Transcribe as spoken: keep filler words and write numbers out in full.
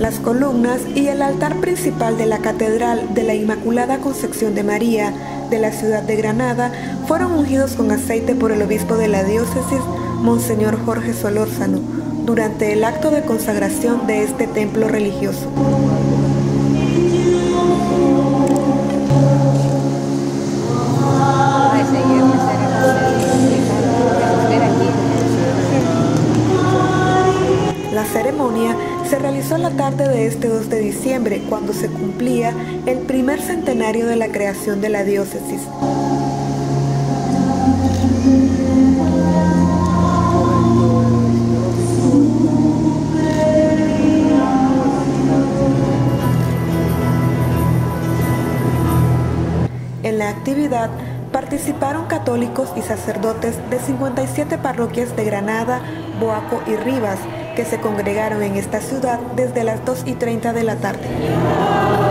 Las columnas y el altar principal de la Catedral de la Inmaculada Concepción de María de la ciudad de Granada fueron ungidos con aceite por el obispo de la diócesis, Monseñor Jorge Solórzano, durante el acto de consagración de este templo religioso. La ceremonia se realizó la tarde de este dos de diciembre, cuando se cumplía el primer centenario de la creación de la diócesis. En la actividad participaron católicos y sacerdotes de cincuenta y siete parroquias de Granada, Boaco y Rivas, que se congregaron en esta ciudad desde las dos y treinta de la tarde.